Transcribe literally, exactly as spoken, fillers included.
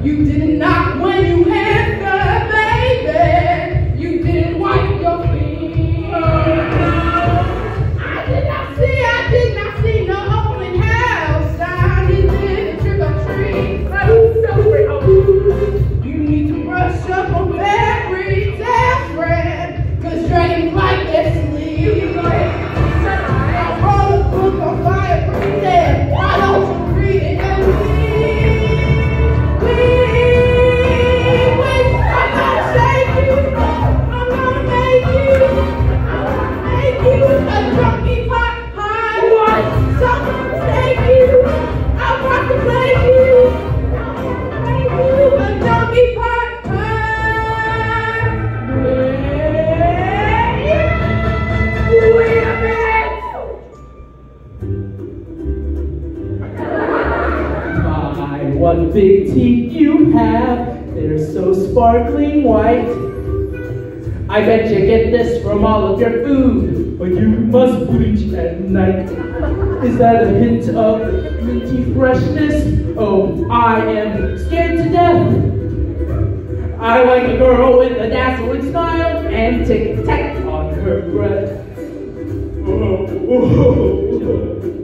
You did not when you had the baby. You didn't wipe your feet. I did not see, I did not see no open house. I didn't trick or treat. You need to brush up on fairy tale friend, cause dreams like this sleep. I wrote a book on fire for dead. Why don't you read it and read? Please, please, I'm gonna save you. I'm gonna make you. I'm gonna make you a drunky pot pie. What? So I'm gonna save you. I want to play you. I'm gonna make you a drunky pot pie. Yeah. Wait a minute. My, what big teeth you have. They're so sparkling white. I bet you get this from all of your food, but you must bleach at night. Is that a hint of minty freshness? Oh, I am scared to death. I like a girl with a dazzling smile and tic-tac on her breath. Oh, oh, oh.